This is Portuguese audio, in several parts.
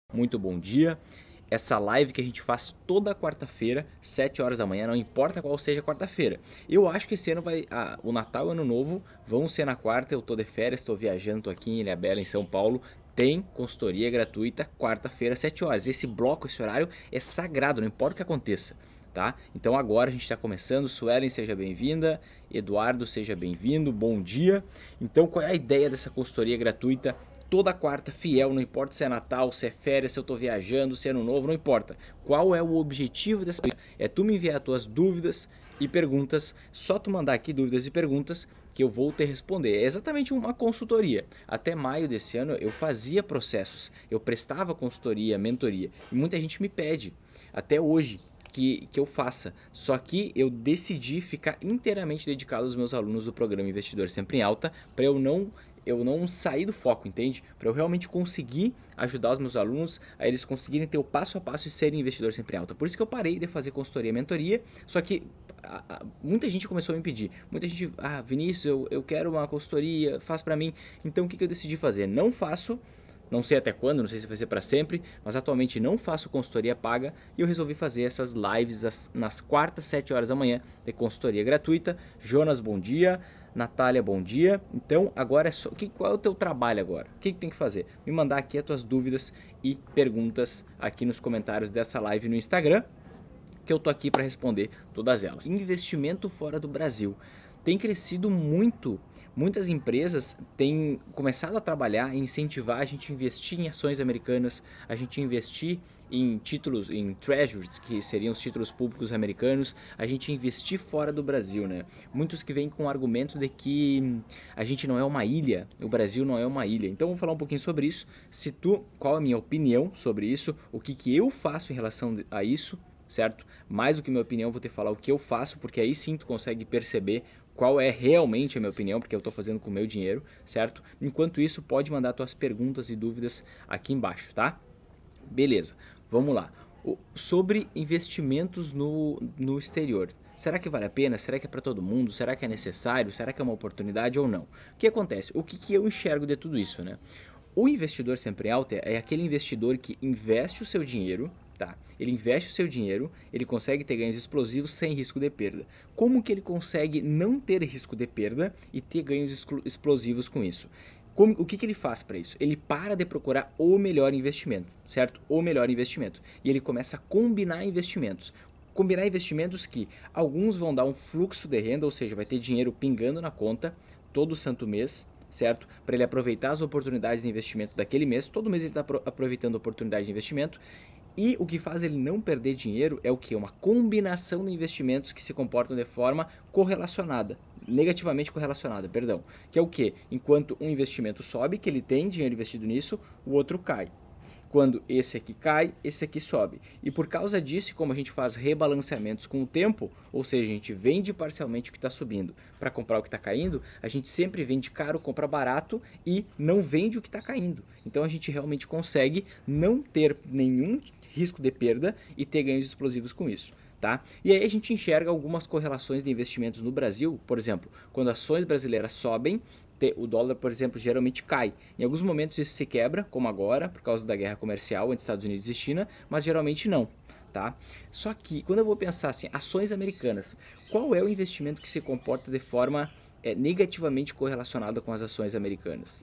Muito bom dia. Essa live que a gente faz toda quarta-feira, 7 horas da manhã, não importa qual seja a quarta-feira. Eu acho que esse ano o Natal e o Ano Novo vão ser na quarta, eu tô de férias, tô viajando, tô aqui em Ilhabela, em São Paulo. Tem consultoria gratuita quarta-feira, 7 horas. Esse bloco, esse horário é sagrado, não importa o que aconteça, tá? Então agora a gente está começando. Suelen, seja bem-vinda. Eduardo, seja bem-vindo. Bom dia. Então qual é a ideia dessa consultoria gratuita? Toda quarta, fiel, não importa se é Natal, se é férias, se eu tô viajando, se é Ano Novo, não importa. Qual é o objetivo dessa? É tu me enviar tuas dúvidas e perguntas, só tu mandar aqui dúvidas e perguntas que eu vou te responder. É exatamente uma consultoria. Até maio desse ano eu fazia processos, eu prestava consultoria, mentoria, e muita gente me pede, até hoje, que eu faça. Só que eu decidi ficar inteiramente dedicado aos meus alunos do programa Investidor Sempre em Alta, para eu não sair do foco, entende? Para eu realmente conseguir ajudar os meus alunos a eles conseguirem ter o passo a passo e serem investidores sempre em alta. Por isso que eu parei de fazer consultoria e mentoria, só que muita gente começou a me pedir. Muita gente, Vinícius, eu quero uma consultoria, faz para mim. Então o que eu decidi fazer? Não faço, não sei até quando, não sei se vai ser para sempre, mas atualmente não faço consultoria paga e eu resolvi fazer essas lives nas quartas, 7 horas da manhã, de consultoria gratuita. Jonas, bom dia. Natália, bom dia. Então, agora é só. Qual é o teu trabalho agora? O que tem que fazer? Me mandar aqui as tuas dúvidas e perguntas aqui nos comentários dessa live no Instagram, que eu tô aqui para responder todas elas. Investimento fora do Brasil tem crescido muito. Muitas empresas têm começado a trabalhar e incentivar a gente a investir em ações americanas, a gente investir em títulos, em treasuries, que seriam os títulos públicos americanos, a gente investir fora do Brasil, né? Muitos que vêm com o argumento de que a gente não é uma ilha, o Brasil não é uma ilha. Então vamos falar um pouquinho sobre isso. Qual a minha opinião sobre isso, o que eu faço em relação a isso, certo? Mais do que minha opinião, vou te falar o que eu faço, porque aí sim tu consegue perceber qual é realmente a minha opinião, porque eu estou fazendo com o meu dinheiro, certo? Enquanto isso, pode mandar tuas perguntas e dúvidas aqui embaixo, tá? Beleza, vamos lá. Sobre investimentos no exterior. Será que vale a pena? Será que é para todo mundo? Será que é necessário? Será que é uma oportunidade ou não? O que acontece? O que eu enxergo de tudo isso, né? O investidor sempre alto é aquele investidor que investe o seu dinheiro, tá? Ele investe o seu dinheiro, ele consegue ter ganhos explosivos sem risco de perda. Como que ele consegue não ter risco de perda e ter ganhos explosivos com isso? O que ele faz para isso? Ele para de procurar o melhor investimento, certo? O melhor investimento. E ele começa a combinar investimentos. Combinar investimentos que alguns vão dar um fluxo de renda, ou seja, vai ter dinheiro pingando na conta todo santo mês, certo? Para ele aproveitar as oportunidades de investimento daquele mês. Todo mês ele está aproveitando a oportunidade de investimento. E o que faz ele não perder dinheiro é o que? Uma combinação de investimentos que se comportam de forma correlacionada, negativamente correlacionada, perdão. Que é o que? Enquanto um investimento sobe, que ele tem dinheiro investido nisso, o outro cai. Quando esse aqui cai, esse aqui sobe. E por causa disso, como a gente faz rebalanceamentos com o tempo, ou seja, a gente vende parcialmente o que está subindo para comprar o que está caindo, a gente sempre vende caro, compra barato e não vende o que está caindo. Então a gente realmente consegue não ter nenhum risco de perda e ter ganhos explosivos com isso. Tá? E aí a gente enxerga algumas correlações de investimentos no Brasil, por exemplo, quando ações brasileiras sobem, o dólar, por exemplo, geralmente cai. Em alguns momentos isso se quebra, como agora, por causa da guerra comercial entre Estados Unidos e China, mas geralmente não, tá? Só que quando eu vou pensar assim, ações americanas, qual é o investimento que se comporta de forma negativamente correlacionada com as ações americanas?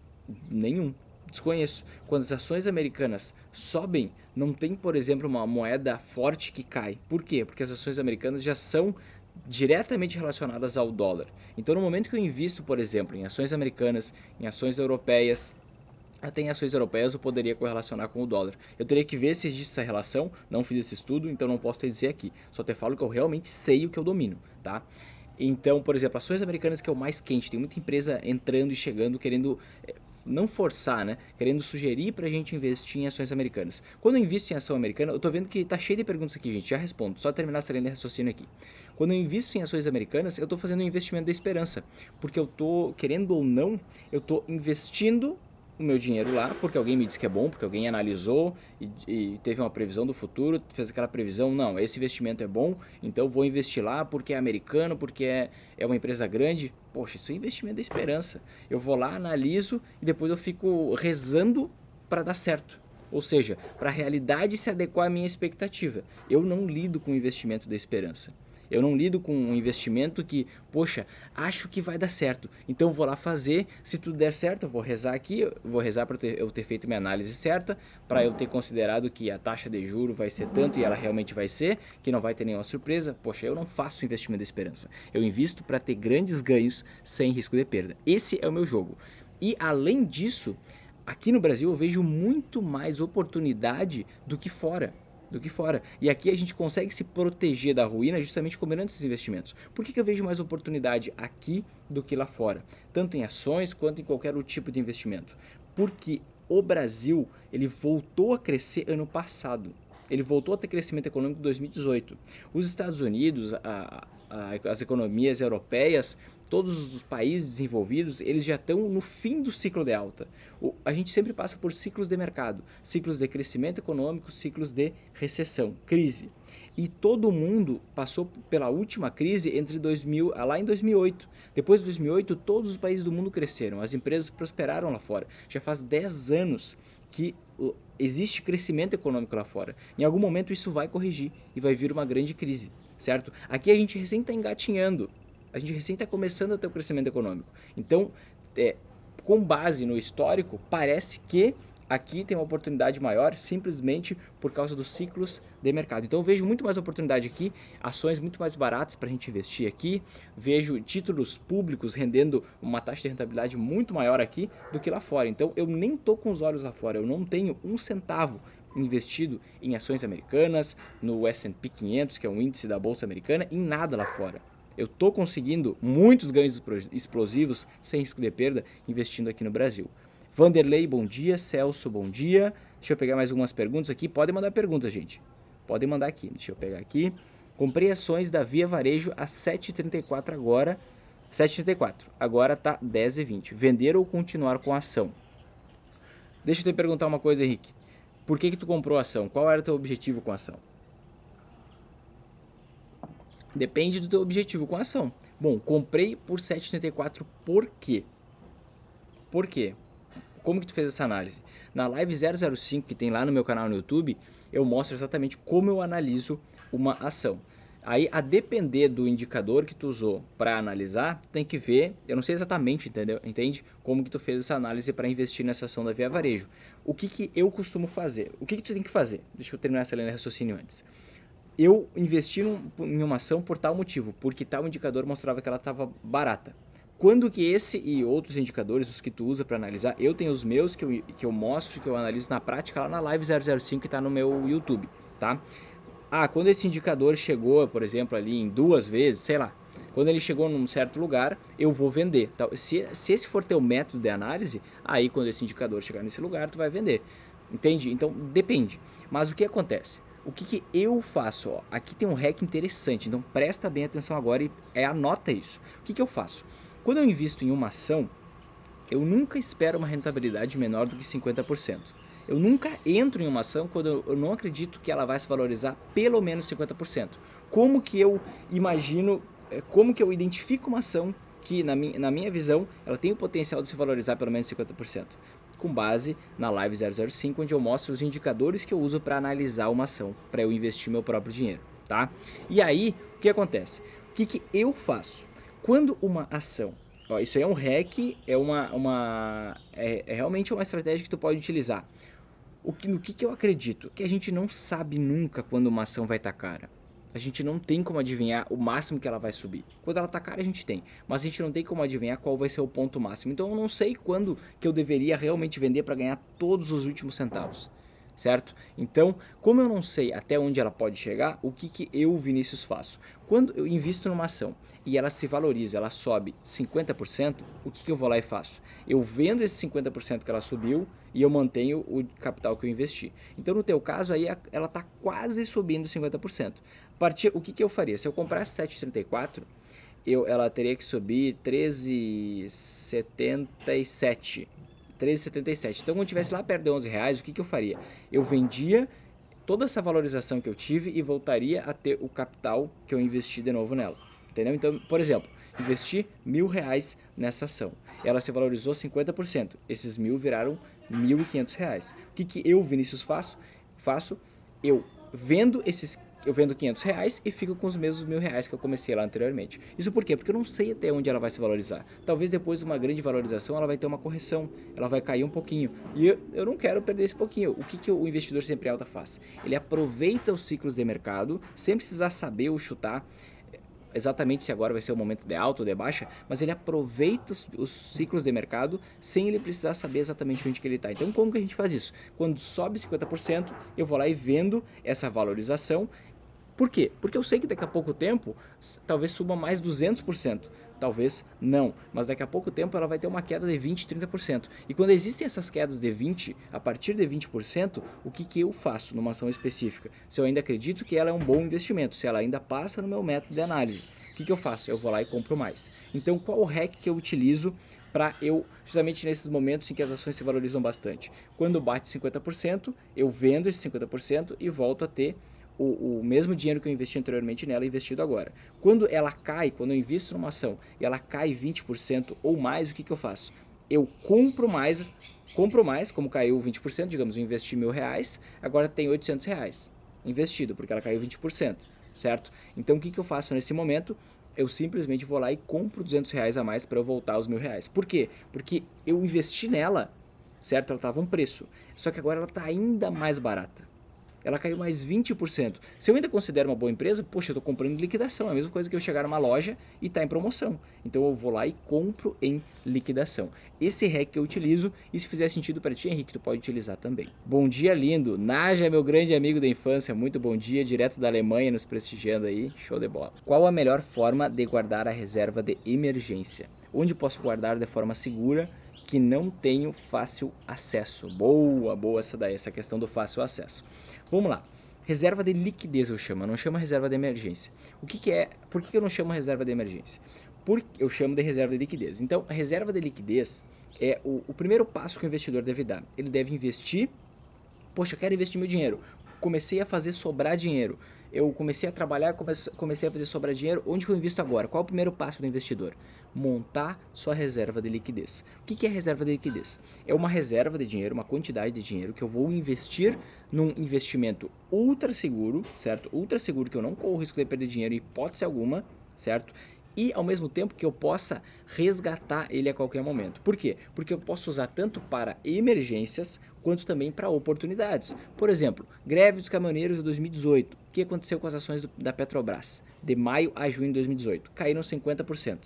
Nenhum. Desconheço. Quando as ações americanas sobem, não tem, por exemplo, uma moeda forte que cai. Por quê? Porque as ações americanas já são diretamente relacionadas ao dólar. Então, no momento que eu invisto, por exemplo, em ações americanas, em ações europeias, até em ações europeias eu poderia correlacionar com o dólar. Eu teria que ver se existe essa relação, não fiz esse estudo, então não posso te dizer aqui. Só te falo que eu realmente sei o que eu domino, tá? Então, por exemplo, ações americanas que é o mais quente, tem muita empresa entrando e chegando, querendo não forçar, né? Querendo sugerir pra gente investir em ações americanas. Quando eu invisto em ação americana, eu tô vendo que tá cheio de perguntas aqui, gente. Já respondo, só terminar essa linha de raciocínio aqui. Quando eu invisto em ações americanas, eu tô fazendo um investimento da esperança, porque eu tô, querendo ou não, eu tô investindo o meu dinheiro lá, porque alguém me disse que é bom, porque alguém analisou e teve uma previsão do futuro, fez aquela previsão, não, esse investimento é bom, então eu vou investir lá porque é americano, porque é uma empresa grande. Poxa, isso é investimento da esperança. Eu vou lá, analiso e depois eu fico rezando para dar certo. Ou seja, para a realidade se adequar à minha expectativa. Eu não lido com o investimento da esperança. Eu não lido com um investimento que, poxa, acho que vai dar certo, então vou lá fazer, se tudo der certo eu vou rezar aqui, eu vou rezar para eu ter feito minha análise certa, para eu ter considerado que a taxa de juro vai ser tanto e ela realmente vai ser, que não vai ter nenhuma surpresa. Poxa, eu não faço investimento de esperança, eu invisto para ter grandes ganhos sem risco de perda. Esse é o meu jogo. E além disso, aqui no Brasil eu vejo muito mais oportunidade do que fora. E aqui a gente consegue se proteger da ruína justamente combinando esses investimentos. Por que eu vejo mais oportunidade aqui do que lá fora? Tanto em ações quanto em qualquer outro tipo de investimento. Porque o Brasil, ele voltou a crescer ano passado. Ele voltou a ter crescimento econômico em 2018. Os Estados Unidos, as economias europeias, todos os países desenvolvidos, eles já estão no fim do ciclo de alta. A gente sempre passa por ciclos de mercado, ciclos de crescimento econômico, ciclos de recessão, crise. E todo mundo passou pela última crise lá em 2008. Depois de 2008, todos os países do mundo cresceram, as empresas prosperaram lá fora. Já faz 10 anos que existe crescimento econômico lá fora. Em algum momento isso vai corrigir e vai vir uma grande crise, certo? Aqui a gente recém está engatinhando. A gente recém está começando a ter o crescimento econômico. Então, com base no histórico, parece que aqui tem uma oportunidade maior simplesmente por causa dos ciclos de mercado. Então eu vejo muito mais oportunidade aqui, ações muito mais baratas para a gente investir aqui, vejo títulos públicos rendendo uma taxa de rentabilidade muito maior aqui do que lá fora. Então eu nem estou com os olhos lá fora, eu não tenho um centavo investido em ações americanas, no S&P 500, que é um índice da Bolsa Americana, em nada lá fora. Eu estou conseguindo muitos ganhos explosivos sem risco de perda investindo aqui no Brasil. Vanderlei, bom dia. Celso, bom dia. Deixa eu pegar mais algumas perguntas aqui. Podem mandar perguntas, gente. Podem mandar aqui. Deixa eu pegar aqui. Comprei ações da Via Varejo a 7,34 agora. 7,34. Agora tá 10,20. Vender ou continuar com a ação? Deixa eu te perguntar uma coisa, Henrique. Por que tu comprou a ação? Qual era o teu objetivo com a ação? Depende do teu objetivo com a ação. Bom, comprei por 7,34 por quê? Por quê? Como que tu fez essa análise? Na live 005 que tem lá no meu canal no YouTube, eu mostro exatamente como eu analiso uma ação. Aí, a depender do indicador que tu usou para analisar, tem que ver, eu não sei exatamente, entende? Como que tu fez essa análise para investir nessa ação da Via Varejo. O que eu costumo fazer? O que tu tem que fazer? Deixa eu terminar essa linha de raciocínio antes. Eu investi em uma ação por tal motivo, porque tal indicador mostrava que ela estava barata. Quando que esse e outros indicadores, os que tu usa para analisar, eu tenho os meus que eu mostro, que eu analiso na prática lá na live 005 que está no meu YouTube, tá? Quando esse indicador chegou, por exemplo, ali em 2 vezes, sei lá, quando ele chegou num certo lugar, eu vou vender. Tá? Se esse for teu método de análise, aí quando esse indicador chegar nesse lugar, tu vai vender. Entende? Então, depende. Mas o que acontece? O que eu faço? Ó, aqui tem um hack interessante, então presta bem atenção agora e anota isso. O que eu faço? Quando eu invisto em uma ação, eu nunca espero uma rentabilidade menor do que 50%. Eu nunca entro em uma ação quando eu não acredito que ela vai se valorizar pelo menos 50%. Como que eu imagino, como que eu identifico uma ação que, na minha visão, ela tem o potencial de se valorizar pelo menos 50%? Com base na live 005, onde eu mostro os indicadores que eu uso para analisar uma ação, para eu investir meu próprio dinheiro, tá? E aí, o que acontece? O que eu faço? Quando uma ação, ó, isso aí é um hack, é realmente uma estratégia que tu pode utilizar. No que eu acredito? Que a gente não sabe nunca quando uma ação vai estar cara. A gente não tem como adivinhar o máximo que ela vai subir. Quando ela está cara a gente tem, mas a gente não tem como adivinhar qual vai ser o ponto máximo. Então eu não sei quando que eu deveria realmente vender para ganhar todos os últimos centavos, certo? Então, como eu não sei até onde ela pode chegar, o que eu, Vinícius, faço? Quando eu invisto numa ação e ela se valoriza, ela sobe 50%, o que eu vou lá e faço? Eu vendo esse 50% que ela subiu e eu mantenho o capital que eu investi. Então, no teu caso, aí ela está quase subindo 50%. O que eu faria? Se eu comprasse 7,34, ela teria que subir 13,77. 13,77. Então, quando eu estivesse lá perto de 11 reais, o que eu faria? Eu vendia toda essa valorização que eu tive e voltaria a ter o capital que eu investi de novo nela. Entendeu? Então, por exemplo, investi R$1.000 nessa ação. Ela se valorizou 50%. Esses 1.000 viraram R$ 1.500. O que eu, Vinícius, faço? Eu vendo R$ 500 e fico com os mesmos R$ 1.000 que eu comecei lá anteriormente. Isso por quê? Porque eu não sei até onde ela vai se valorizar. Talvez depois de uma grande valorização ela vai ter uma correção, ela vai cair um pouquinho. E eu não quero perder esse pouquinho. O que o investidor sempre alta faz? Ele aproveita os ciclos de mercado, sem precisar saber ou chutar exatamente se agora vai ser o momento de alta ou de baixa, mas ele aproveita os ciclos de mercado sem ele precisar saber exatamente onde que ele está. Então, como que a gente faz isso? Quando sobe 50%, eu vou lá e vendo essa valorização. Por quê? Porque eu sei que daqui a pouco tempo, talvez suba mais 200%, talvez não, mas daqui a pouco tempo ela vai ter uma queda de 20, 30%. E quando existem essas quedas de 20, a partir de 20%, o que eu faço numa ação específica? Se eu ainda acredito que ela é um bom investimento, se ela ainda passa no meu método de análise, o que eu faço? Eu vou lá e compro mais. Então, qual o hack que eu utilizo para eu, justamente nesses momentos em que as ações se valorizam bastante? Quando bate 50%, eu vendo esse 50% e volto a ter o mesmo dinheiro que eu investi anteriormente nela investido agora. Quando ela cai, quando eu invisto numa ação e ela cai 20% ou mais, o que eu faço? Eu compro mais, como caiu 20%, digamos, eu investi R$ 1.000, agora tem R$ 800 investido, porque ela caiu 20%, certo? Então o que eu faço nesse momento? Eu simplesmente vou lá e compro R$ 200 a mais para eu voltar aos R$ 1.000. Por quê? Porque eu investi nela, certo? Ela estava um preço, só que agora ela está ainda mais barata. Ela caiu mais 20%. Se eu ainda considero uma boa empresa, poxa, eu estou comprando em liquidação. É a mesma coisa que eu chegar numa loja e está em promoção. Então eu vou lá e compro em liquidação. Esse hack que eu utilizo, e se fizer sentido para ti, Henrique, tu pode utilizar também. Bom dia, lindo. Naja, meu grande amigo da infância, muito bom dia, direto da Alemanha, nos prestigiando aí. Show de bola. Qual a melhor forma de guardar a reserva de emergência? Onde posso guardar de forma segura que não tenho fácil acesso? Boa essa daí, essa questão do fácil acesso. Vamos lá. Reserva de liquidez eu chamo, não chamo reserva de emergência. O que é? Por que eu não chamo reserva de emergência? Porque eu chamo de reserva de liquidez. Então, a reserva de liquidez é o primeiro passo que o investidor deve dar. Ele deve investir. Poxa, eu quero investir meu dinheiro. Comecei a fazer sobrar dinheiro. Eu comecei a trabalhar, comecei a fazer sobrar dinheiro. Onde que eu invisto agora? Qual é o primeiro passo do investidor? Montar sua reserva de liquidez. O que é reserva de liquidez? É uma reserva de dinheiro, uma quantidade de dinheiro que eu vou investir num investimento ultra seguro, certo? Ultra seguro, que eu não corro o risco de perder dinheiro em hipótese alguma, certo? E ao mesmo tempo que eu possa resgatar ele a qualquer momento. Por quê? Porque eu posso usar tanto para emergências quanto também para oportunidades. Por exemplo, greve dos caminhoneiros de 2018. O que aconteceu com as ações da Petrobras? De maio a junho de 2018. Caíram 50%.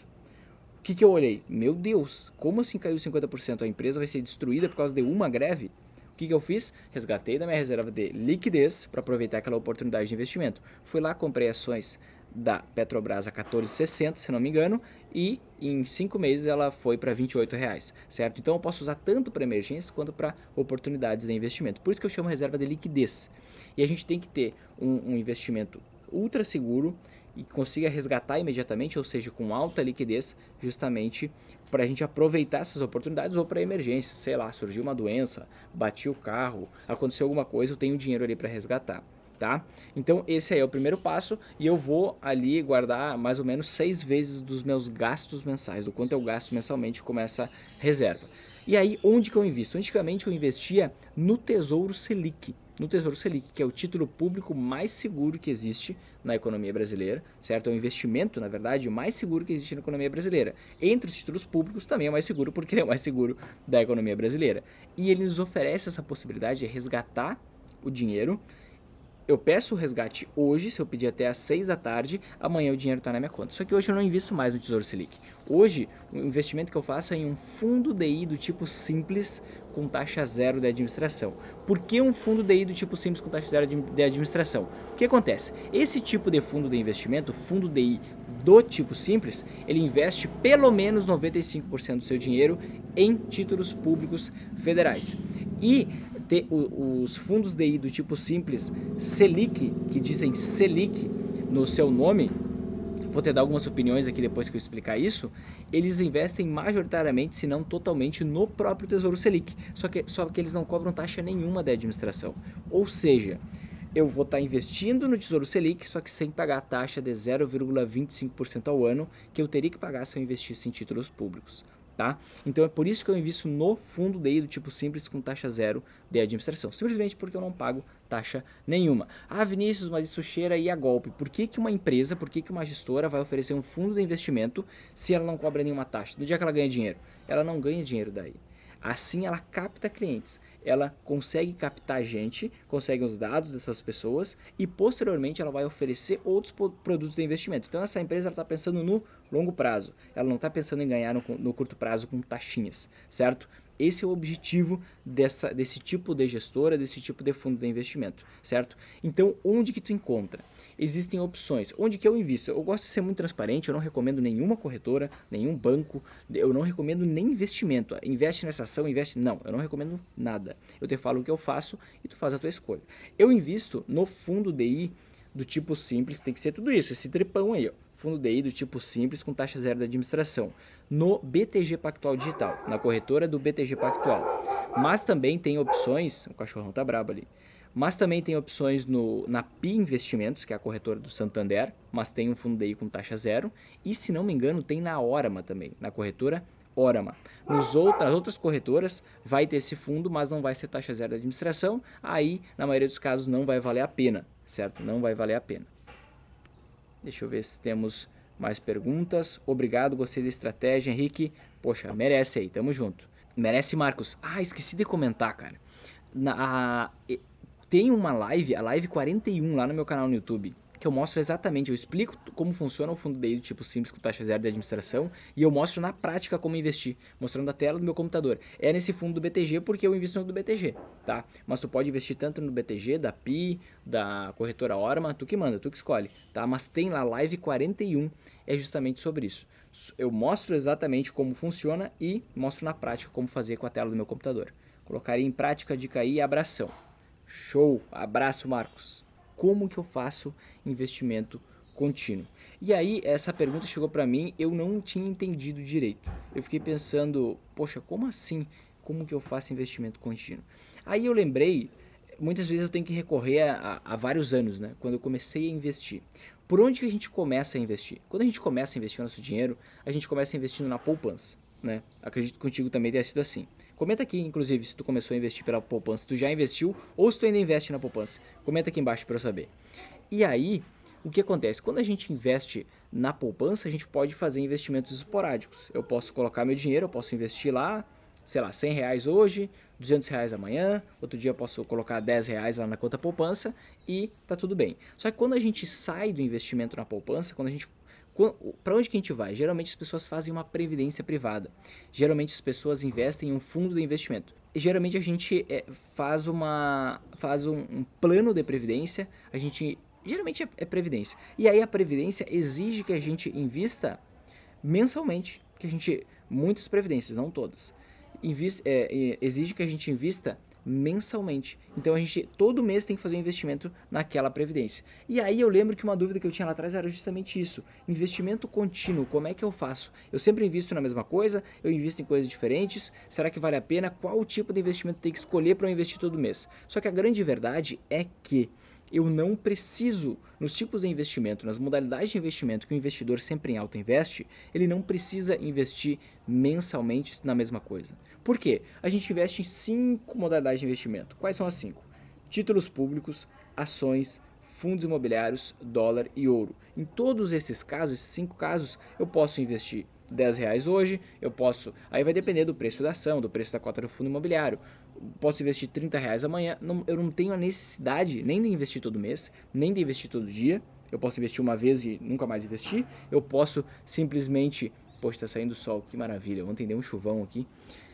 O que eu olhei? Meu Deus, como assim caiu 50%? A empresa vai ser destruída por causa de uma greve? O que eu fiz? Resgatei da minha reserva de liquidez para aproveitar aquela oportunidade de investimento. Fui lá, comprei ações da Petrobras a 14,60, se não me engano, e em 5 meses ela foi para R$ 28, certo? Então eu posso usar tanto para emergências quanto para oportunidades de investimento. Por isso que eu chamo reserva de liquidez. E a gente tem que ter um investimento ultra seguro e consiga resgatar imediatamente, ou seja, com alta liquidez, justamente para a gente aproveitar essas oportunidades ou para emergência. Sei lá, surgiu uma doença, bati o carro, aconteceu alguma coisa, eu tenho dinheiro ali para resgatar. Tá? Então esse aí é o primeiro passo e eu vou ali guardar mais ou menos 6 vezes dos meus gastos mensais, do quanto eu gasto mensalmente com essa reserva. E aí onde que eu invisto? Antigamente eu investia no Tesouro Selic, que é o título público mais seguro que existe na economia brasileira, certo? É um investimento, na verdade, mais seguro que existe na economia brasileira. Entre os títulos públicos também é mais seguro porque ele é o mais seguro da economia brasileira. E ele nos oferece essa possibilidade de resgatar o dinheiro. Eu peço o resgate hoje, se eu pedir até às 6 da tarde, amanhã o dinheiro está na minha conta. Só que hoje eu não invisto mais no Tesouro Selic. Hoje, o investimento que eu faço é em um fundo DI do tipo simples com taxa zero de administração. Por que um fundo DI do tipo simples com taxa zero de administração? O que acontece? Esse tipo de fundo de investimento, fundo DI do tipo simples, ele investe pelo menos 95% do seu dinheiro em títulos públicos federais. E os fundos DI do tipo simples Selic, que dizem Selic no seu nome, vou te dar algumas opiniões aqui depois que eu explicar isso, eles investem majoritariamente, se não totalmente, no próprio Tesouro Selic, só que eles não cobram taxa nenhuma da administração. Ou seja, eu vou estar investindo no Tesouro Selic, só que sem pagar a taxa de 0,25% ao ano, que eu teria que pagar se eu investisse em títulos públicos. tá? Então é por isso que eu invisto no fundo DI do tipo simples com taxa zero de administração, simplesmente porque eu não pago taxa nenhuma. Ah, Vinícius, mas isso cheira aí a golpe. Por que que uma empresa, por que que uma gestora vai oferecer um fundo de investimento se ela não cobra nenhuma taxa? No dia que ela ganha dinheiro? Ela não ganha dinheiro daí. Assim ela capta clientes, ela consegue captar gente, consegue os dados dessas pessoas e posteriormente ela vai oferecer outros produtos de investimento. Então essa empresa está pensando no longo prazo, ela não está pensando em ganhar no curto prazo com taxinhas, certo? Esse é o objetivo desse tipo de gestora, desse tipo de fundo de investimento, certo? Então onde que tu encontra? Existem opções. Onde que eu invisto? Eu gosto de ser muito transparente, eu não recomendo nenhuma corretora, nenhum banco, eu não recomendo nem investimento. Investe nessa ação, investe... Não, eu não recomendo nada. Eu te falo o que eu faço e tu faz a tua escolha. Eu invisto no fundo DI do tipo simples, tem que ser tudo isso, esse tripão aí, ó. Fundo DI do tipo simples com taxa zero de administração, no BTG Pactual Digital, na corretora do BTG Pactual. Mas também tem opções, o cachorrão tá brabo ali, mas também tem opções na PI Investimentos, que é a corretora do Santander, mas tem um fundo DI com taxa zero. E se não me engano tem na Orama também, na corretora Orama. Nas outras corretoras vai ter esse fundo, mas não vai ser taxa zero de administração. Aí, na maioria dos casos, não vai valer a pena, certo? Não vai valer a pena. Deixa eu ver se temos mais perguntas. Obrigado, gostei da estratégia, Henrique. Poxa, merece aí, tamo junto. Merece, Marcos. Ah, esqueci de comentar, cara. Tem uma live, a live 41 lá no meu canal no YouTube, que eu mostro exatamente, eu explico como funciona o fundo DI do tipo simples com taxa zero de administração e eu mostro na prática como investir, mostrando a tela do meu computador. É nesse fundo do BTG porque eu invisto no do BTG, tá? Mas tu pode investir tanto no BTG, da PI, da corretora Orma, tu que manda, tu que escolhe, tá? Mas tem lá live 41, é justamente sobre isso. Eu mostro exatamente como funciona e mostro na prática como fazer com a tela do meu computador. Colocaria em prática a dica aí e abração. Show! Abraço, Marcos. Como que eu faço investimento contínuo? E aí, essa pergunta chegou para mim, eu não tinha entendido direito. Eu fiquei pensando, poxa, como assim? Como que eu faço investimento contínuo? Aí eu lembrei, muitas vezes eu tenho que recorrer a vários anos, né? Quando eu comecei a investir. Por onde que a gente começa a investir? Quando a gente começa a investir o nosso dinheiro, a gente começa investindo na poupança, né? Acredito que contigo também tenha sido assim. Comenta aqui, inclusive, se tu começou a investir pela poupança, se tu já investiu ou se tu ainda investe na poupança. Comenta aqui embaixo para eu saber. E aí, o que acontece? Quando a gente investe na poupança, a gente pode fazer investimentos esporádicos. Eu posso colocar meu dinheiro, eu posso investir lá, sei lá, 100 reais hoje, 200 reais amanhã, outro dia eu posso colocar 10 reais lá na conta poupança e tá tudo bem. Só que quando a gente sai do investimento na poupança, para onde que a gente vai? Geralmente as pessoas fazem uma previdência privada. Geralmente as pessoas investem em um fundo de investimento. E geralmente a gente faz um plano de previdência. A gente geralmente é previdência. E aí a previdência exige que a gente invista mensalmente, muitas previdências, não todas, exige que a gente invista mensalmente. Então a gente todo mês tem que fazer um investimento naquela previdência. E aí eu lembro que uma dúvida que eu tinha lá atrás era justamente isso: investimento contínuo, como é que eu faço? Eu sempre invisto na mesma coisa, eu invisto em coisas diferentes, será que vale a pena? Qual o tipo de investimento tem que escolher para eu investir todo mês? Só que a grande verdade é que eu não preciso, nos tipos de investimento, nas modalidades de investimento que o investidor sempre em alta investe, ele não precisa investir mensalmente na mesma coisa. Por quê? A gente investe em 5 modalidades de investimento. Quais são as 5? Títulos públicos, ações, fundos imobiliários, dólar e ouro. Em todos esses casos, esses 5 casos, eu posso investir 10 reais hoje, aí vai depender do preço da ação, do preço da cota do fundo imobiliário. Posso investir 30 reais amanhã, eu não tenho a necessidade nem de investir todo mês, nem de investir todo dia. Eu posso investir uma vez e nunca mais investir. Eu posso simplesmente... Poxa, tá saindo sol, que maravilha. Ontem deu um chuvão aqui.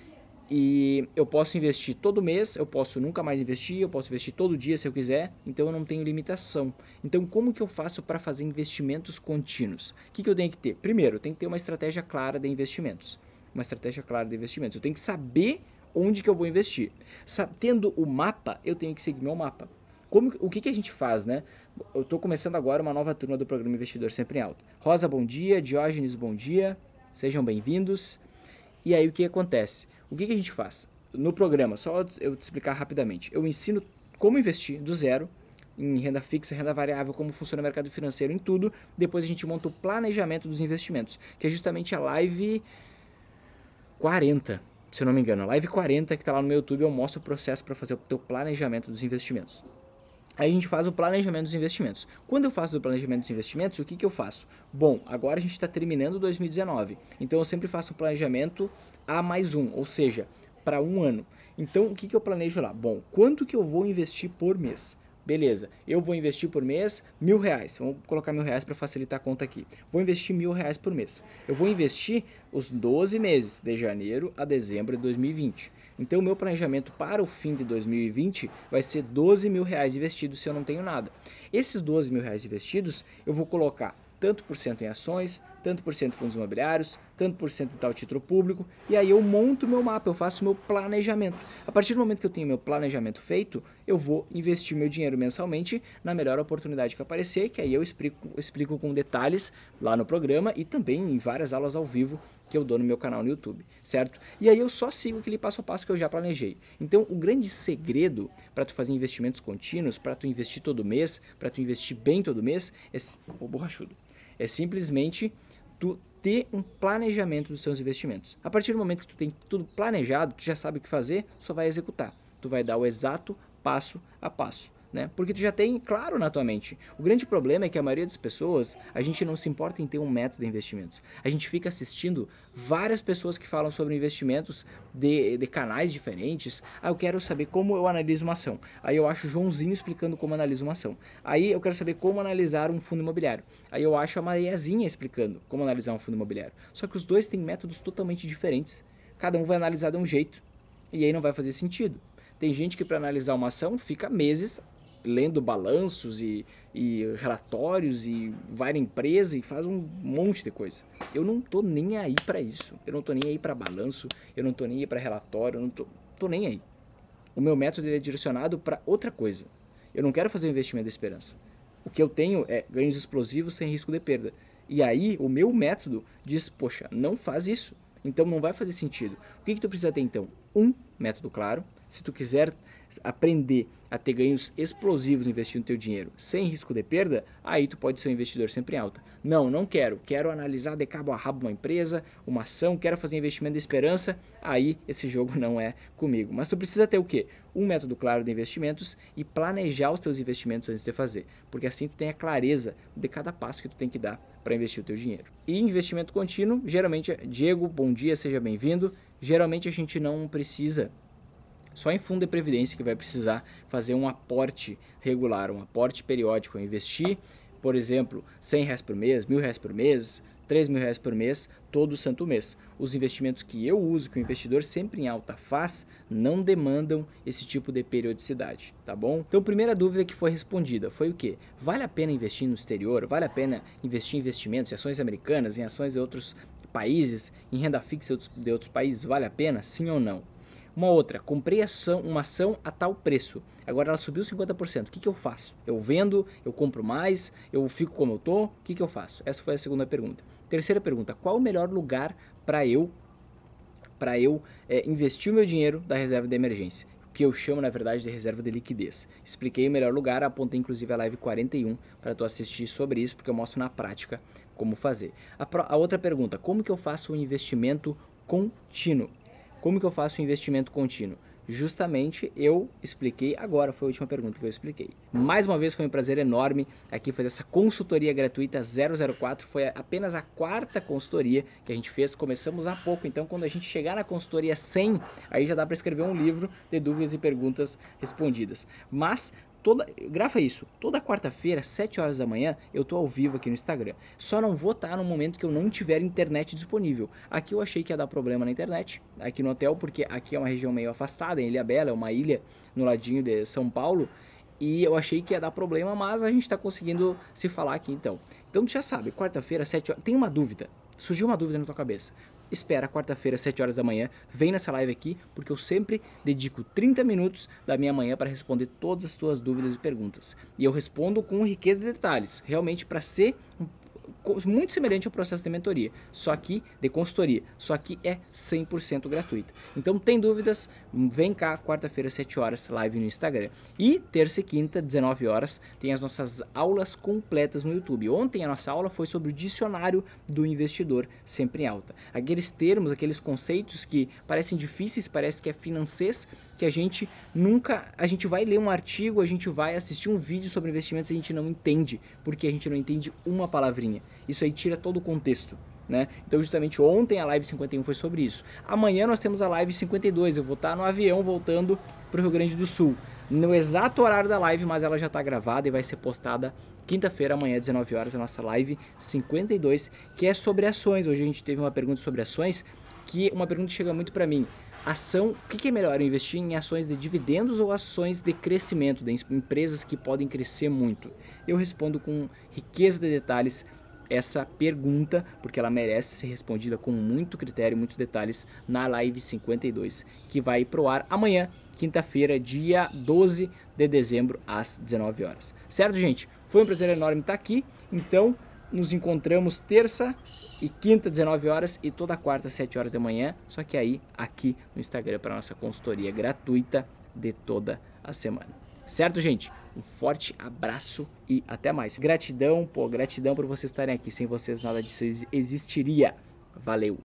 E eu posso investir todo mês, eu posso nunca mais investir, eu posso investir todo dia se eu quiser, então eu não tenho limitação. Então como que eu faço para fazer investimentos contínuos? O que eu tenho que ter? Primeiro, eu tenho que ter uma estratégia clara de investimentos. Uma estratégia clara de investimentos. Eu tenho que saber onde que eu vou investir. Tendo o mapa, eu tenho que seguir meu mapa. O que a gente faz, né? Eu estou começando agora uma nova turma do programa Investidor Sempre em Alta. Rosa, bom dia. Diógenes, bom dia. Sejam bem-vindos. E aí o que acontece? O que a gente faz? No programa, só eu te explicar rapidamente. Eu ensino como investir do zero, em renda fixa, renda variável, como funciona o mercado financeiro, em tudo. Depois a gente monta o planejamento dos investimentos, que é justamente a live 40, se eu não me engano, a live 40 que está lá no meu YouTube, eu mostro o processo para fazer o teu planejamento dos investimentos. Aí a gente faz o planejamento dos investimentos. Quando eu faço o planejamento dos investimentos, o que eu faço? Bom, agora a gente está terminando 2019, então eu sempre faço o planejamento A+1, ou seja, para um ano. Então o que eu planejo lá? Bom, quanto que eu vou investir por mês? Beleza, eu vou investir por mês R$1.000, vamos colocar R$1.000 para facilitar a conta aqui. Vou investir R$1.000 por mês. Eu vou investir os 12 meses, de janeiro a dezembro de 2020. Então o meu planejamento para o fim de 2020 vai ser R$12.000 investidos se eu não tenho nada. Esses R$12.000 investidos eu vou colocar tanto por cento em ações, tanto por cento em fundos imobiliários, tanto por cento em tal título público, e aí eu monto meu mapa, eu faço meu planejamento. A partir do momento que eu tenho meu planejamento feito, eu vou investir meu dinheiro mensalmente na melhor oportunidade que aparecer, que aí eu explico com detalhes lá no programa e também em várias aulas ao vivo que eu dou no meu canal no YouTube, certo? E aí eu só sigo aquele passo a passo que eu já planejei. Então, o grande segredo para tu fazer investimentos contínuos, para tu investir todo mês, para tu investir bem todo mês, é simplesmente tu ter um planejamento dos seus investimentos. A partir do momento que tu tem tudo planejado, tu já sabe o que fazer, só vai executar. Tu vai dar o exato passo a passo. Né? Porque tu já tem claro na tua mente. O grande problema é que a maioria das pessoas, a gente não se importa em ter um método de investimentos. A gente fica assistindo várias pessoas que falam sobre investimentos de canais diferentes. Ah, eu quero saber como eu analiso uma ação. Aí eu acho o Joãozinho explicando como analisa uma ação. Aí eu quero saber como analisar um fundo imobiliário. Aí eu acho a Mariazinha explicando como analisar um fundo imobiliário. Só que os dois têm métodos totalmente diferentes. Cada um vai analisar de um jeito. E aí não vai fazer sentido. Tem gente que para analisar uma ação fica meses lendo balanços e relatórios e vai na empresa e faz um monte de coisa. Eu não tô nem aí para isso. Eu não tô nem aí para balanço, eu não tô nem aí para relatório, eu não tô nem aí. O meu método é direcionado para outra coisa. Eu não quero fazer um investimento de esperança. O que eu tenho é ganhos explosivos sem risco de perda. E aí o meu método diz, poxa, não faz isso. Então não vai fazer sentido. O que tu precisa ter então? Um método claro. Se tu quiser aprender a ter ganhos explosivos investindo teu dinheiro sem risco de perda, aí tu pode ser um investidor sempre em alta. Não quero. Quero analisar de cabo a rabo uma empresa, uma ação, quero fazer investimento de esperança, aí esse jogo não é comigo. Mas tu precisa ter o quê? Um método claro de investimentos e planejar os teus investimentos antes de fazer, porque assim tu tem a clareza de cada passo que tu tem que dar para investir o teu dinheiro. E investimento contínuo, geralmente, Diego, bom dia, seja bem-vindo. Geralmente a gente não precisa, só em fundo de previdência que vai precisar fazer um aporte regular, um aporte periódico, investir, por exemplo, R$100 por mês, R$1.000 por mês, R$3.000 por mês, todo santo mês. Os investimentos que eu uso, que o investidor sempre em alta faz, não demandam esse tipo de periodicidade, tá bom? Então, primeira dúvida que foi respondida foi o quê? Vale a pena investir no exterior? Vale a pena investir em investimentos, em ações americanas, em ações de outros países, em renda fixa de outros países? Vale a pena? Sim ou não? Uma outra, comprei uma ação a tal preço, agora ela subiu 50%, o que eu faço? Eu vendo, eu compro mais, eu fico como eu tô, o que eu faço? Essa foi a segunda pergunta. Terceira pergunta, qual o melhor lugar para eu investir o meu dinheiro da reserva de emergência? Que eu chamo, na verdade, de reserva de liquidez. Expliquei o melhor lugar, apontei inclusive a live 41 para tu assistir sobre isso, porque eu mostro na prática como fazer. A outra pergunta, como que eu faço um investimento contínuo? Como que eu faço um investimento contínuo? Justamente eu expliquei agora, foi a última pergunta que eu expliquei. Mais uma vez foi um prazer enorme aqui fazer essa consultoria gratuita 004, foi apenas a quarta consultoria que a gente fez, começamos há pouco, então quando a gente chegar na consultoria 100, aí já dá para escrever um livro de dúvidas e perguntas respondidas. Mas grava isso, toda quarta-feira, 7 horas da manhã, eu tô ao vivo aqui no Instagram. Só não vou estar no momento que eu não tiver internet disponível. Aqui eu achei que ia dar problema na internet, aqui no hotel, porque aqui é uma região meio afastada, em Ilhabela, é uma ilha no ladinho de São Paulo, e eu achei que ia dar problema, mas a gente está conseguindo se falar aqui então. Então tu já sabe, quarta-feira, 7 horas, tem uma dúvida, surgiu uma dúvida na tua cabeça. Espera quarta-feira, 7 horas da manhã, vem nessa live aqui, porque eu sempre dedico 30 minutos da minha manhã para responder todas as tuas dúvidas e perguntas. E eu respondo com riqueza de detalhes, realmente para ser muito semelhante ao processo de mentoria, só que de consultoria, só que é 100% gratuita. Então, tem dúvidas? Vem cá, quarta-feira, 7 horas, live no Instagram. E terça e quinta, 19 horas, tem as nossas aulas completas no YouTube. Ontem a nossa aula foi sobre o dicionário do investidor sempre em alta. Aqueles termos, aqueles conceitos que parecem difíceis, parece que é financês, que a gente vai ler um artigo, a gente vai assistir um vídeo sobre investimentos e a gente não entende, porque a gente não entende uma palavrinha. Isso aí tira todo o contexto, né? Então justamente ontem a live 51 foi sobre isso. Amanhã nós temos a live 52, eu vou estar no avião voltando para o Rio Grande do Sul, no exato horário da live, mas ela já está gravada e vai ser postada quinta-feira, amanhã, 19 horas, a nossa live 52, que é sobre ações. Hoje a gente teve uma pergunta sobre ações, que uma pergunta chega muito para mim. Ação, o que é melhor, investir em ações de dividendos ou ações de crescimento, de empresas que podem crescer muito? Eu respondo com riqueza de detalhes essa pergunta, porque ela merece ser respondida com muito critério, muitos detalhes na live 52, que vai pro ar amanhã, quinta-feira, dia 12 de dezembro, às 19 horas. Certo, gente? Foi um prazer enorme estar aqui, então nos encontramos terça e quinta, 19 horas, e toda quarta, 7 horas da manhã, só que aí, aqui no Instagram, para nossa consultoria gratuita de toda a semana. Certo, gente? Um forte abraço e até mais. Gratidão por vocês estarem aqui. Sem vocês nada disso existiria. Valeu!